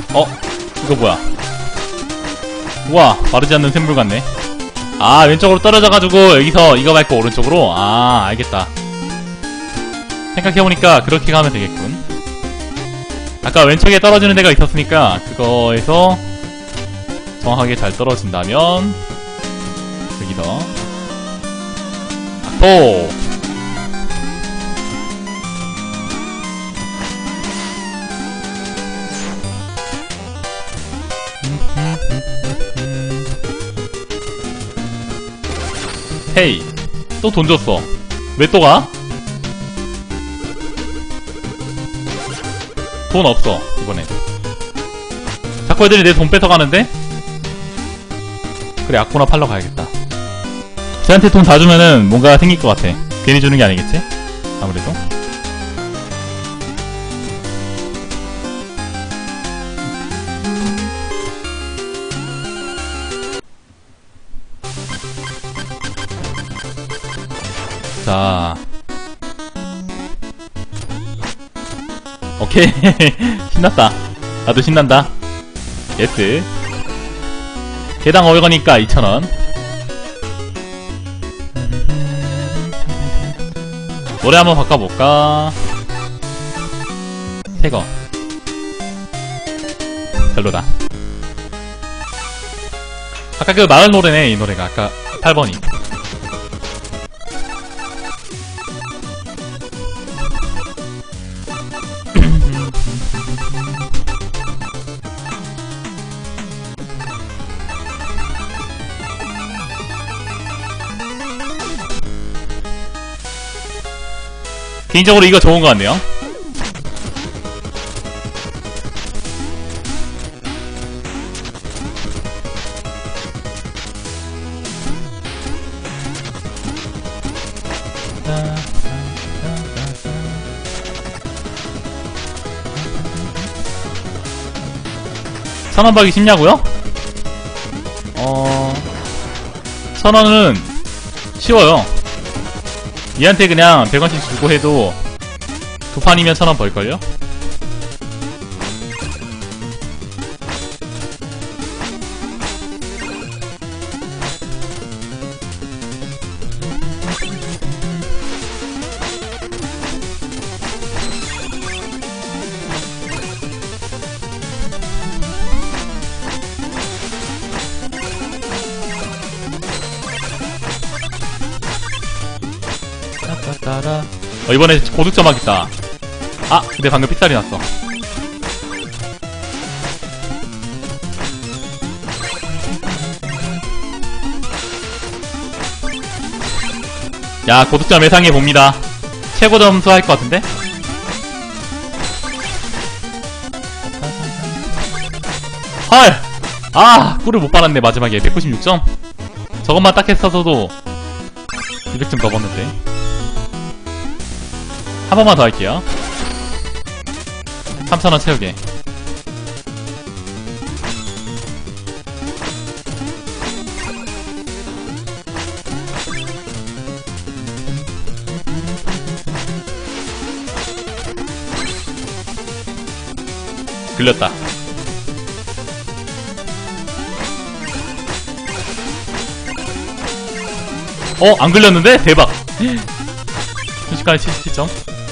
어? 이거 뭐야? 우와, 마르지 않는 샘물 같네. 아, 왼쪽으로 떨어져가지고 여기서 이거 밟고 오른쪽으로? 아, 알겠다. 생각해보니까 그렇게 가면 되겠군. 아까 왼쪽에 떨어지는 데가 있었으니까 그거에서 정확하게 잘 떨어진다면 여기서 오! 헤이, 또 돈 줬어. 왜 또 가? 돈 없어 이번엔. 자꾸 애들이 내 돈 뺏어가는데? 그래, 아코나 팔러 가야겠다. 쟤한테 돈 다 주면은 뭔가 생길 것 같아. 괜히 주는 게 아니겠지? 아무래도. 자, 오케이. 신났다. 나도 신난다. 예스. 개당 500원이니까 2,000원. 노래 한번 바꿔볼까? 새거. 별로다. 아까 그 마을 노래네, 이 노래가. 아까 8번이. 개인적으로 이거 좋은 것 같네요. 천원 받기 쉽냐고요? 1000원은 쉬워요. 얘한테 그냥 100원씩 주고 해도 두 판이면 1000원 벌걸요? 이번에 고득점 하겠다. 아, 근데 방금 삑살이 났어. 야, 고득점 예상해 봅니다. 최고 점수 할 것 같은데? 헐! 아, 꿀을 못 받았네, 마지막에. 196점? 저것만 딱 했어도 200점 넘었는데. 한 번만 더 할게요. 3000원 채우게. 글렸다. 안 글렸는데? 대박. 순식간에 77점.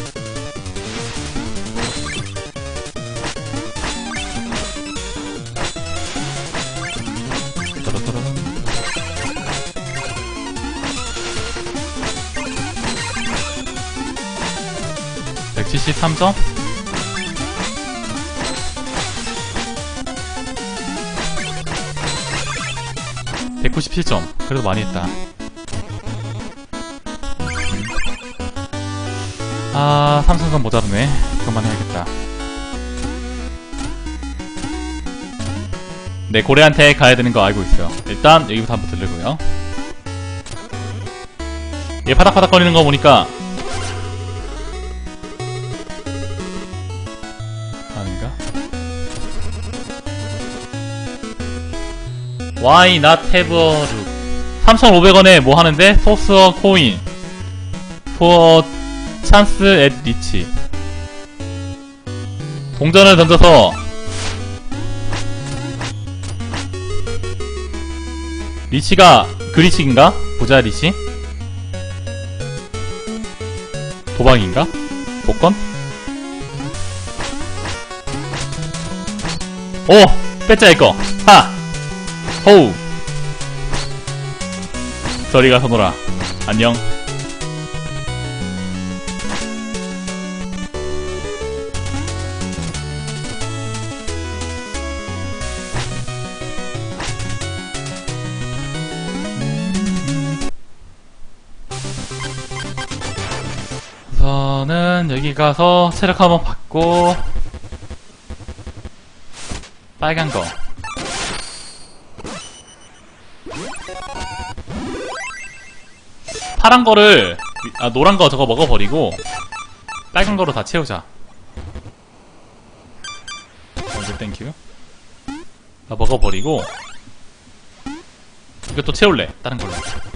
점 173점? (197점) 그래도 많이 했다. 아, 삼성선 모자르네. 그것만 해야겠다. 네, 고래한테 가야 되는 거 알고 있어요. 일단 여기부터 한번 들르고요. 얘 파닥파닥 거리는 거 보니까 아닌가? Why not have a look? 3,500원에 뭐 하는데? 소스 코인 for chance at reach. 동전을 던져서 리치가 그 리치인가? 보자 리치. 도박인가? 복권? 오! 뺏자 이거! 하! 호우! 저리 가서 놀아. 안녕. 우선은 여기 가서 체력 한번 받고 빨간 거 파란 거를 노란 거 저거 먹어버리고 빨간 거로 다 채우자. 땡큐. 다 먹어버리고 이것도 채울래. 다른 걸로.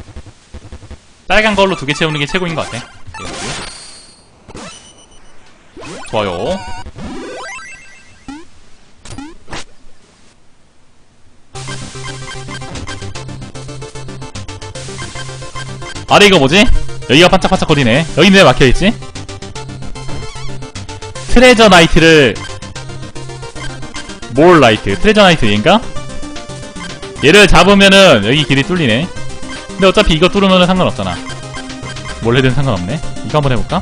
빨간 걸로 2개 채우는 게 최고인 것 같아. 좋아요. 아래 이거 뭐지? 여기가 반짝반짝거리네. 여기는 왜 막혀있지? 트레저 나이트를 뭘 나이트? 트레저 나이트 얘인가? 얘를 잡으면은 여기 길이 뚫리네. 근데 어차피 이거 뚫으면은 상관없잖아. 뭘 해든 상관없네. 이거 한번 해볼까?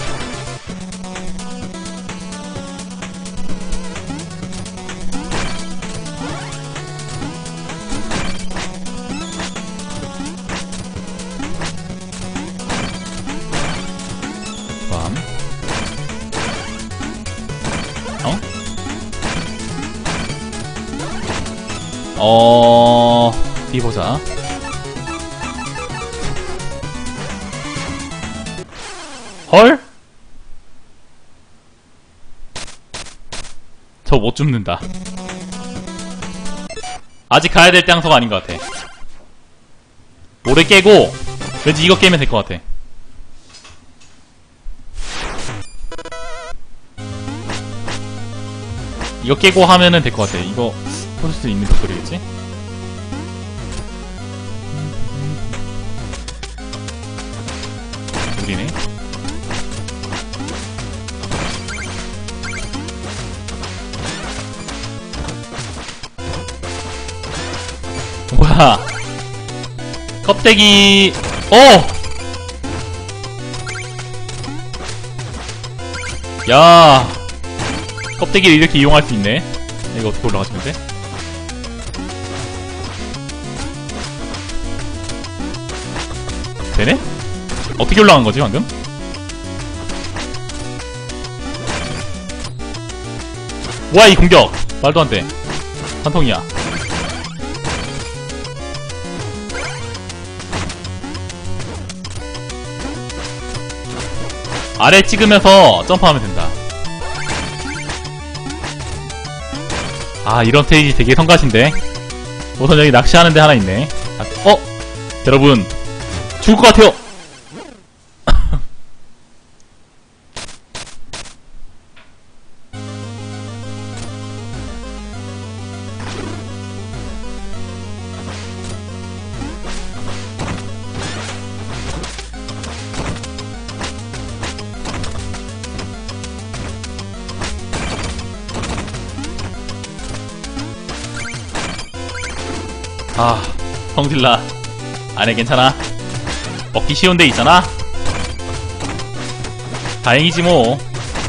어디 보자. 헐? 저 못 줍는다. 아직 가야 될 장소가 아닌 것 같아. 모래 깨고 왠지 이거 깨면 될 것 같아. 이거 깨고 하면은 될 것 같아. 이거 볼 수 있는 것들이겠지? 우리네. 뭐야? 껍데기. 야, 껍데기를 이렇게 이용할 수 있네. 이거 어떻게 올라가시면 돼? 되네? 어떻게 올라간 거지 방금? 뭐야 이 공격! 말도 안 돼. 한통이야. 아래 찍으면서 점프하면 된다. 아, 이런 스테이지 되게 성가신데. 우선 여기 낚시하는 데 하나 있네. 여러분 죽을 것 같아요. 아, 성질나. 안에 괜찮아. 먹기 쉬운 데 있잖아. 다행이지 뭐.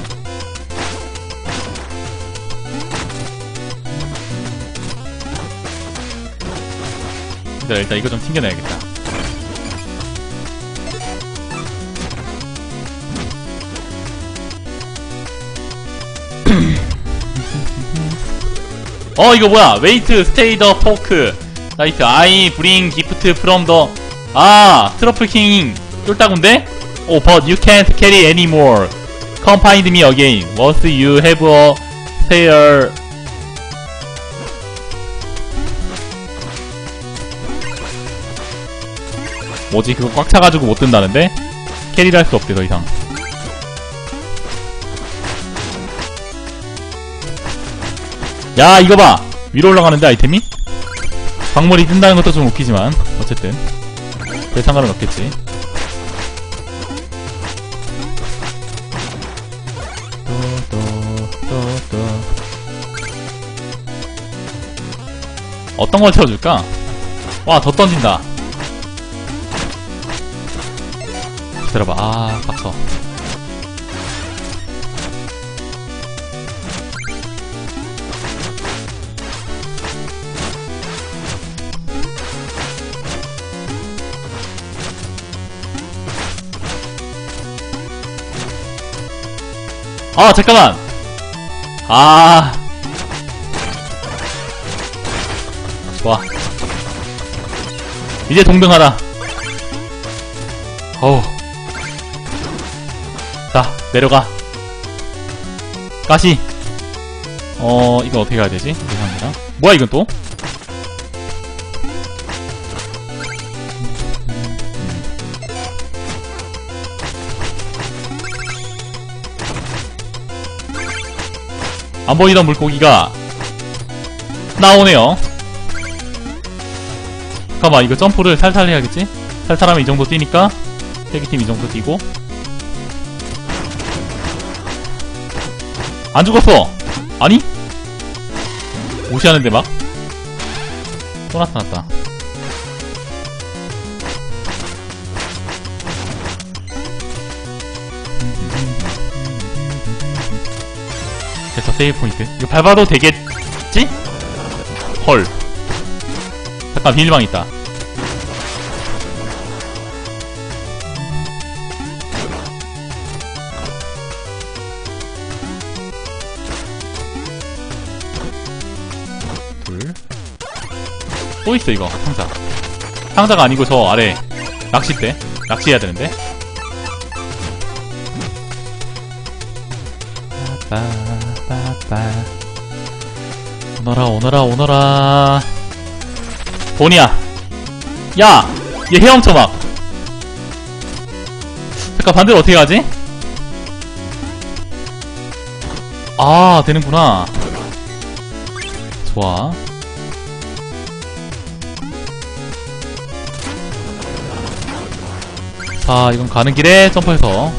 일단 이거 좀 튕겨내야겠다. 이거 뭐야? 웨이트 스테이 더 포크 나이스. I bring gift from the 트러플 킹 쫄따군데? But you can't carry anymore. Come find me again once you have a spare. 뭐지? 그거 꽉 차가지고 못 든다는데? 캐리를 할 수 없대 더 이상. 야, 이거 봐! 위로 올라가는데 아이템이? 광물이 뜬다는 것도 좀 웃기지만 어쨌든 별 상관은 없겠지. 어떤 걸 채워줄까? 와, 더 던진다. 기다려봐. 아, 빡쳐. 아, 잠깐만. 아, 좋아. 이제 동등하다. 어우. 자, 내려가. 가시. 이거 어떻게 가야 되지? 이상합니다. 뭐야, 이건 또? 안 보이던 물고기가 나오네요. 잠깐만, 이거 점프를 살살 해야겠지? 살살하면 이 정도 뛰니까 세기팀 이 정도 뛰고. 안 죽었어! 아니? 무시하는데 막? 또 나타났다. 됐어, 세이브 포인트. 이거 밟아도 되겠지? 헐. 잠깐, 비밀방 있다. 둘. 또 있어, 이거. 상자. 상자가 아니고 저 아래 낚싯대. 낚시해야 되는데. 오너라, 오너라, 오너라. 돈이야. 야! 얘 헤엄쳐 막. 잠깐, 반대로 어떻게 가지? 아, 되는구나. 좋아. 자, 이건 가는 길에 점프해서.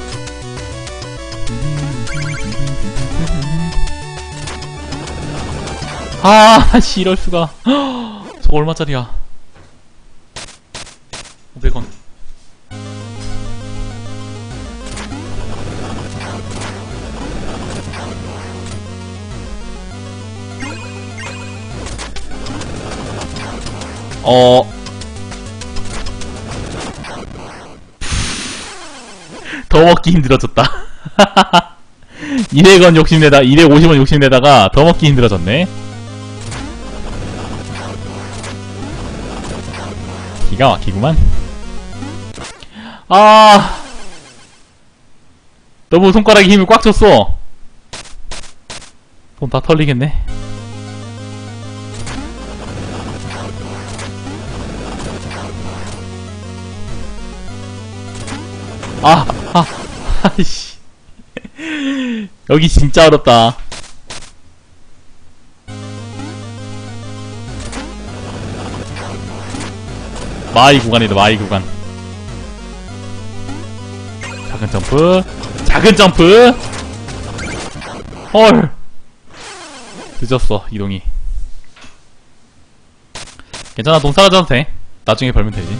아, 씨, 이럴수가. 저거 얼마짜리야? 500원. 더 먹기 힘들어졌다. 200원 욕심내다, 250원 욕심내다가 더 먹기 힘들어졌네. 기가 막히구만. 아, 너무 손가락에 힘을 꽉 줬어. 돈 다 털리겠네. 아이씨. 여기 진짜 어렵다. 마이 구간이다, 마이 구간. 작은 점프, 작은 점프. 헐, 늦었어, 이동이. 괜찮아, 돈 사라져도 돼. 나중에 벌면 되지.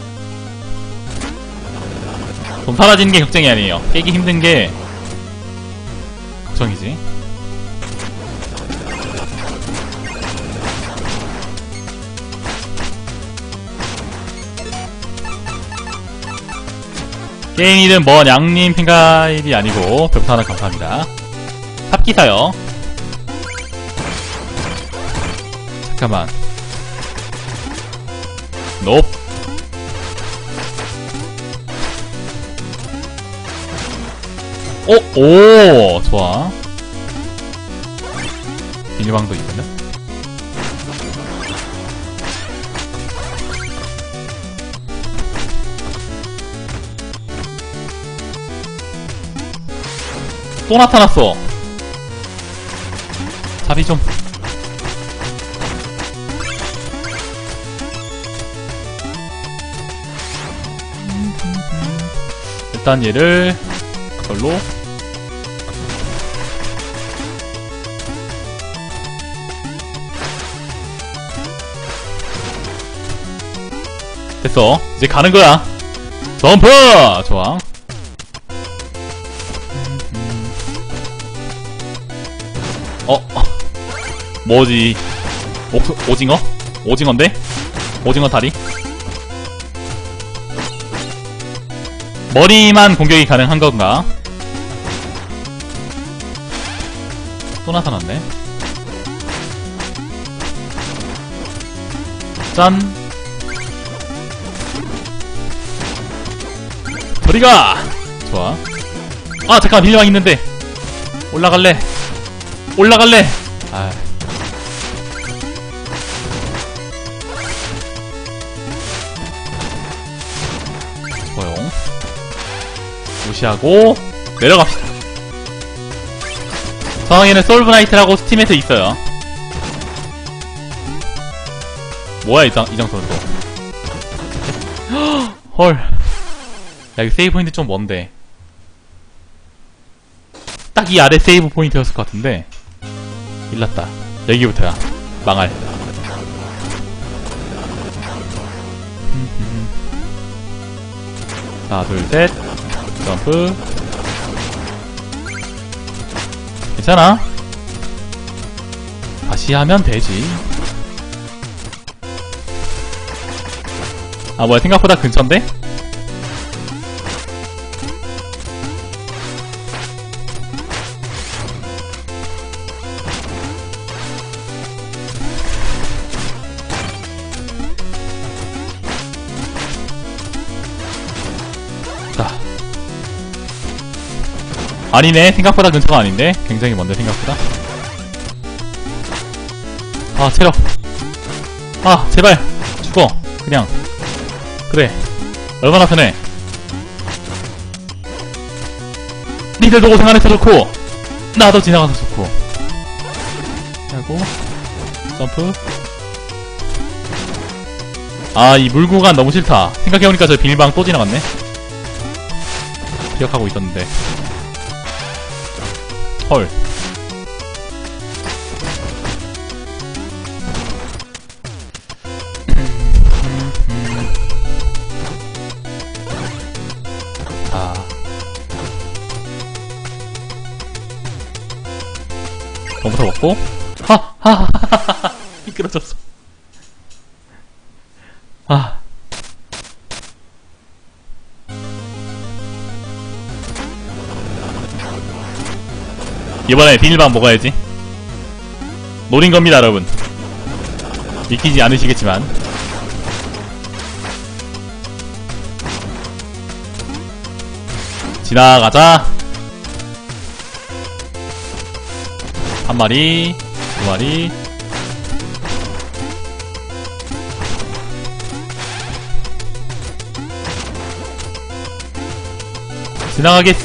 돈 사라지는 게 걱정이 아니에요. 깨기 힘든 게 걱정이지. 게임 이름 뭔 양님 핑가일이 아니고 별부터 하나 감사합니다. 삽기사요. 잠깐만. 넵. 오, 좋아. 비밀방도 있거든. 또 나타났어. 자비 좀. 일단 얘를 그걸로 됐어. 이제 가는 거야. 점프! 좋아. 뭐지? 오징어? 오징어인데? 오징어 다리? 머리만 공격이 가능한 건가? 또 나타났네. 짠! 저리가! 좋아. 아, 잠깐, 빌려왕 있는데! 올라갈래! 올라갈래! 아. 고용. 무시하고, 내려갑시다. 저항에는 솔브나이트라고 스팀에서 있어요. 뭐야, 이 장소는 또. 헐. 야, 이거 세이브 포인트 좀 먼데. 딱 이 아래 세이브 포인트였을 것 같은데. 일났다. 여기부터야. 망할. 하나, 둘, 셋. 점프. 괜찮아. 다시 하면 되지. 아, 뭐야, 생각보다 근처인데? 자. 아니네. 생각보다 근처가 아닌데? 굉장히 먼데, 생각보다. 아, 체력. 아, 제발. 죽어. 그냥. 그래. 얼마나 편해. 니들도 고생하면서 좋고 나도 지나가서 좋고 하고 점프. 아, 이 물구간 너무 싫다. 생각해보니까 저 비밀방 또 지나갔네. 기억하고 있었는데. 헐. 너부터 먹고 하하하하하 미끄러졌어. 아, 이번에 비닐밥 먹어야지. 노린 겁니다, 여러분. 믿기지 않으시겠지만. 지나가자. 한 마리, 두 마리. 지나가겠.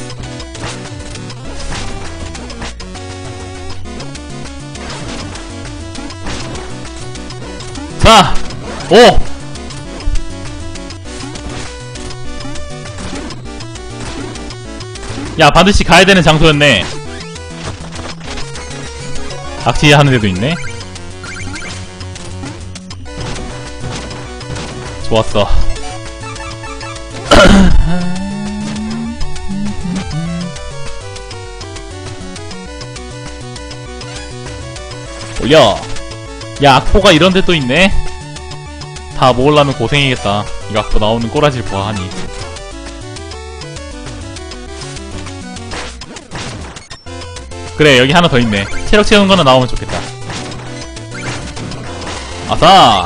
자, 오. 야, 반드시 가야 되는 장소였네. 낚시하는 데도 있네. 좋았어. 올려. 야, 악포가 이런 데 또 있네. 다 모으려면 고생이겠다. 이거 악포 나오는 꼬라지를 보아하니. 그래, 여기 하나 더 있네. 체력 채우는 거는 나오면 좋겠다. 아싸!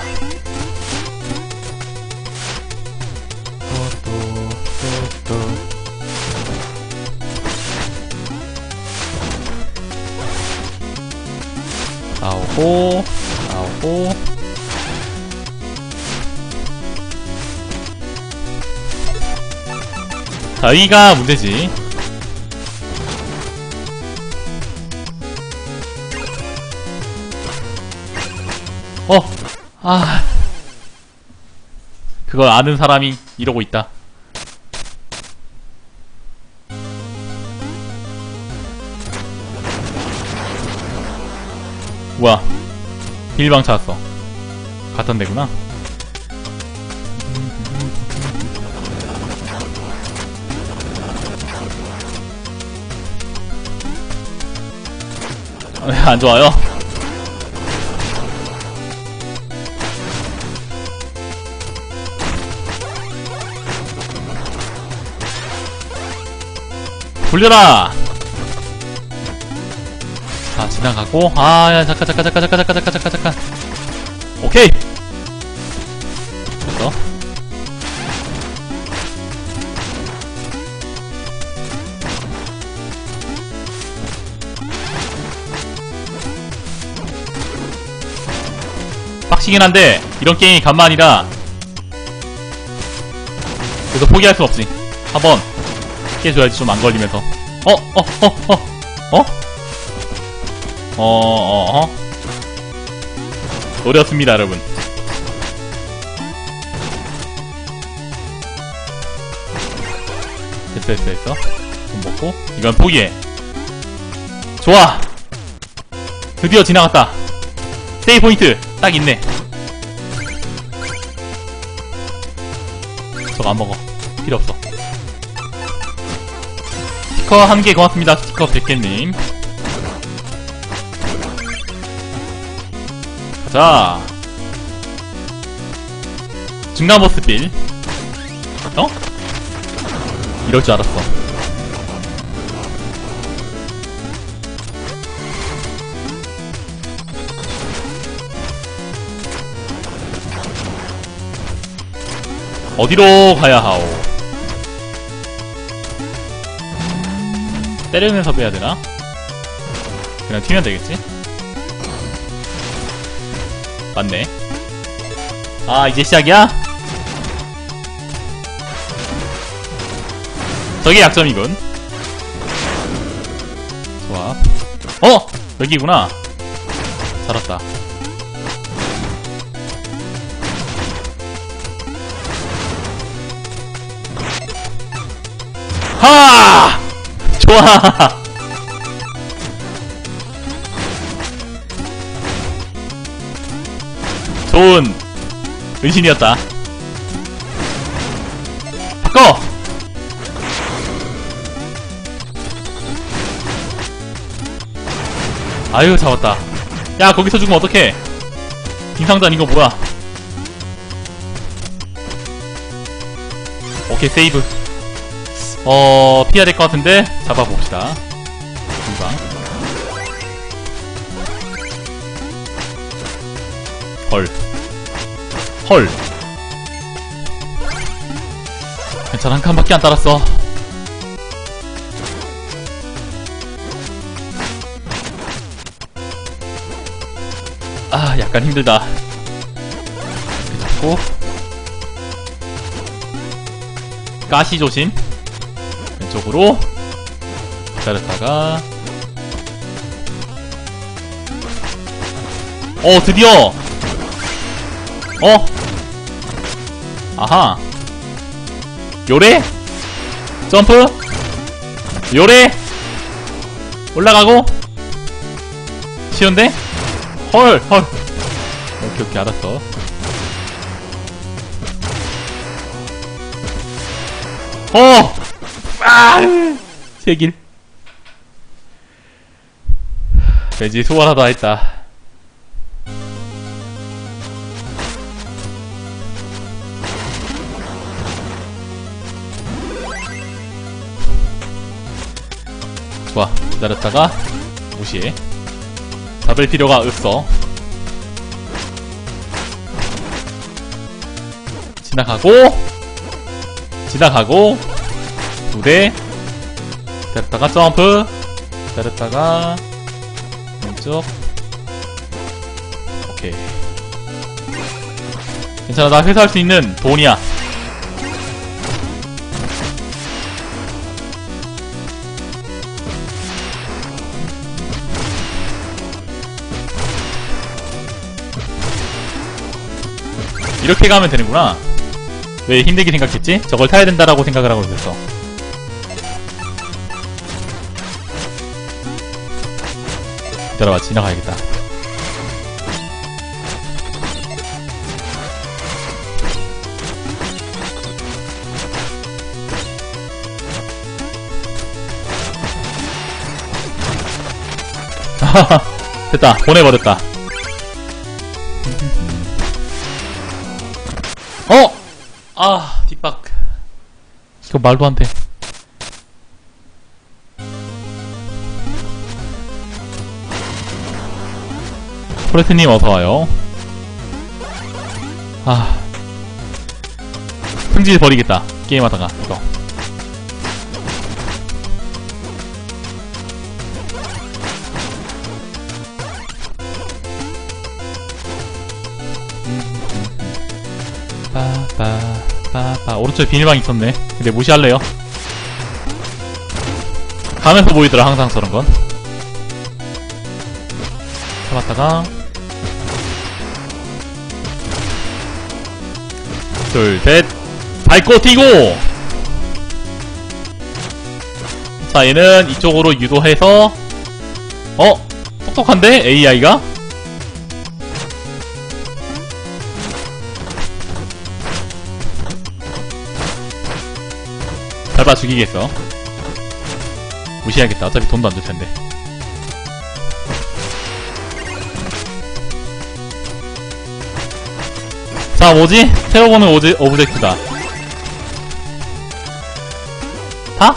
나오고, 나오고. 자, 여기가 문제지. 아, 그걸 아는 사람이 이러고 있다. 뭐야, 비밀방 찾았어. 갔던 데구나. 왜 안 좋아요? 굴려라! 자, 지나가고. 아, 야, 잠깐. 오케이! 됐어. 빡시긴 한데, 이런 게임이 간만이라, 그래도 포기할 순 없지. 한번 깨줘야지, 좀 안 걸리면서. 노렸습니다, 여러분. 됐어. 돈 먹고, 이건 포기해. 좋아! 드디어 지나갔다. 세이브 포인트! 딱 있네. 저거 안 먹어. 필요 없어. 스티커 1개 고맙습니다. 스티커 100개님. 가자. 중간 보스 빌. 이럴 줄 알았어. 어디로 가야 하오? 때리면서 빼야 되나? 그냥 튀면 되겠지? 맞네. 아, 이제 시작이야? 저게 약점이군. 좋아. 여기구나. 살았다. 하! 좋아! 좋은 은신이었다. 바꿔! 아유, 잡았다. 야, 거기서 죽으면 어떡해. 빙상단 이거 뭐야. 오케이, 세이브. 피해야 될 것 같은데 잡아봅시다. 금방. 헐. 괜찮아, 한 칸밖에 안 따랐어. 아, 약간 힘들다. 이렇게 잡고 가시 조심. 왼쪽으로 기다렸다가 드디어! 아하! 요래? 점프? 요래? 올라가고? 쉬운데? 헐! 오케이, 알았어. 세길. 왠지 소원하다 했다. 좋아, 기다렸다가 무시해. 잡을 필요가 없어. 지나가고 2대 기다렸다가 점프, 기다렸다가 왼쪽. 오케이, 괜찮아. 나 회수할 수 있는 돈이야. 이렇게 가면 되는구나. 왜 힘들게 생각했지? 저걸 타야 된다라고 생각을 하고 있었어. 기다려봐, 지나가야겠다. 됐다. 보내버렸다. 아, 뒷박. 이거 말도 안 돼. 프레트님 어서와요. 아. 승질 버리겠다. 게임하다가, 이거. 빠빠 오른쪽에 비닐방 있었네. 근데 무시할래요. 가면서 보이더라 항상 저런건. 잡았다가 둘셋 밟고 뛰고. 자, 얘는 이쪽으로 유도해서 똑똑한데? AI가? 밟아 죽이겠어. 무시해야겠다. 어차피 돈도 안 줄 텐데. 자, 뭐지? 새로 보는 오브젝트다. 다?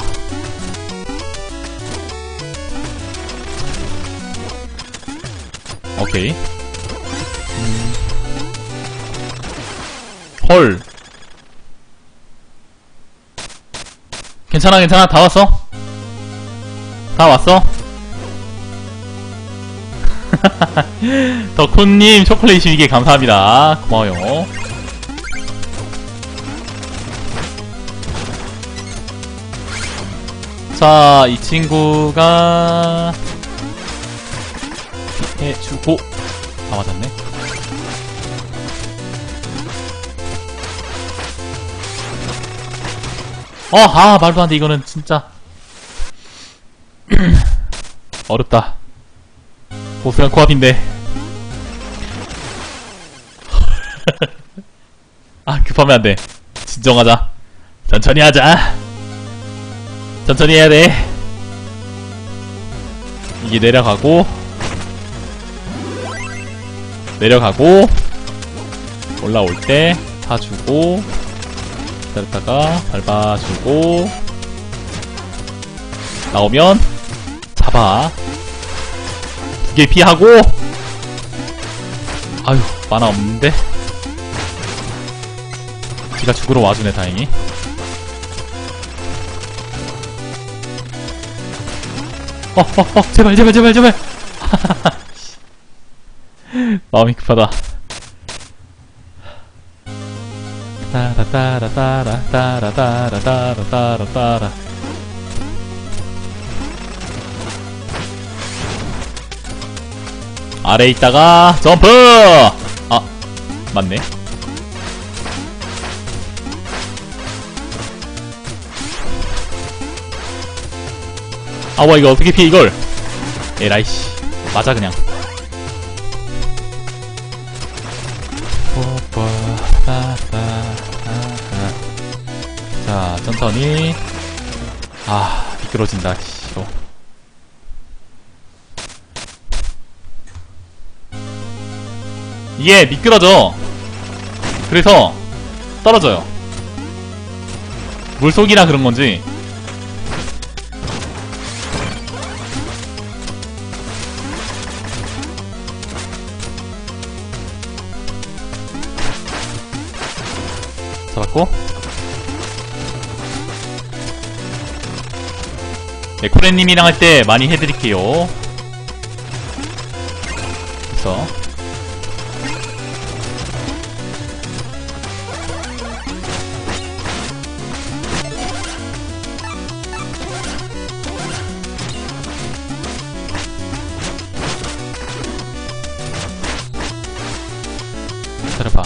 오케이. 헐. 괜찮아, 괜찮아. 다 왔어? 다 왔어? 덕훈님 초콜릿 22개 감사합니다. 고마워요. 자, 이 친구가 해주고. 다 맞았네. 말도 안 돼. 이거는 진짜 어렵다. 보스랑 코앞인데. 급하면 안 돼. 진정하자. 천천히 하자. 천천히 해야 돼. 이게 내려가고 올라올 때 타주고 기다렸다가 밟아주고 나오면 잡아. 두 개 피하고. 아유, 만화 없는데? 지가 죽으러 와주네, 다행히. 제발. 마음이 급하다. 따라따라따라따라따라따라따라. 아래에 있다가 점프! 맞네. 와, 이거 어떻게 피해, 이걸? 에라이씨. 맞아, 그냥. 자, 천천히. 미끄러진다, 이거. 이게 미끄러져. 그래서 떨어져요. 물속이라 그런 건지. 잡았고. 네, 코레님이랑 할 때 많이 해드릴게요. 그래서 기다려봐.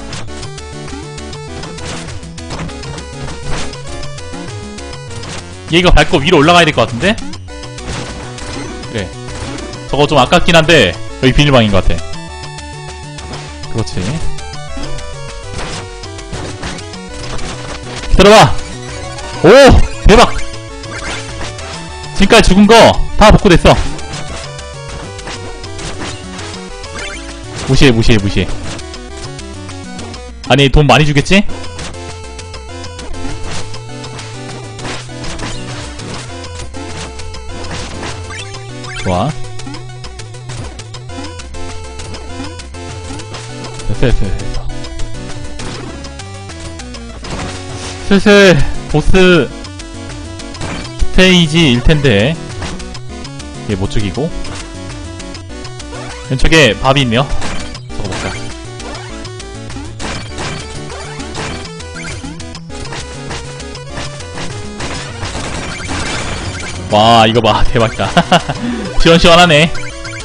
얘가 밟고 위로 올라가야 될 것 같은데? 그래. 저거 좀 아깝긴 한데 여기 비닐방인 것 같아. 그렇지. 기다려봐. 오! 대박! 지금까지 죽은 거 다 복구됐어. 무시해. 아니, 돈 많이 주겠지? 좋아. 됐어. 슬슬 보스 스테이지일 텐데 얘 못 죽이고 왼쪽에 밥이 있네요. 저거 먹자. 와, 이거 봐. 대박이다. 시원시원하네.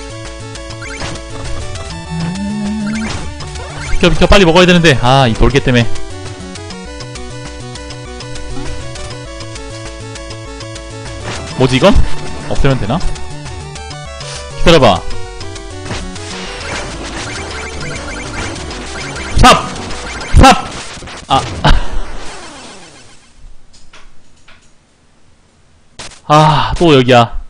비켜 빨리 먹어야 되는데. 아, 이 돌개 때문에. 뭐지 이건? 없애면 되나? 기다려봐. 삽! 또 여기야.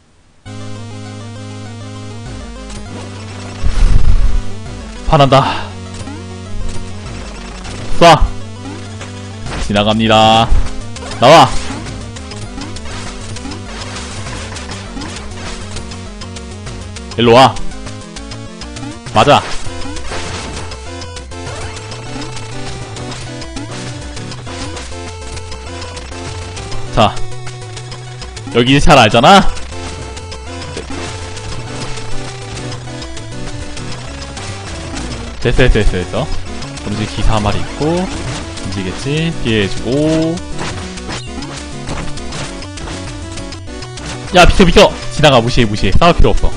반한다. 쏴! 지나갑니다. 나와! 일로와. 맞아. 자, 여기 잘 알잖아? 됐어. 그럼 이제 기사 한 마리 있고, 움직이겠지? 피해주고. 야, 비켜! 지나가, 무시해. 싸울 필요 없어.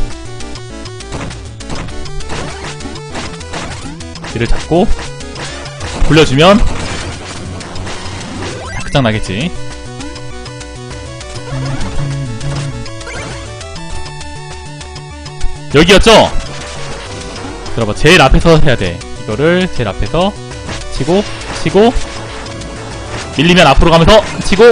뒤를 잡고, 굴려주면, 다 끝장나겠지? 여기였죠? 들어봐, 제일 앞에서 해야돼. 이거를 제일 앞에서 치고 밀리면 앞으로 가면서 치고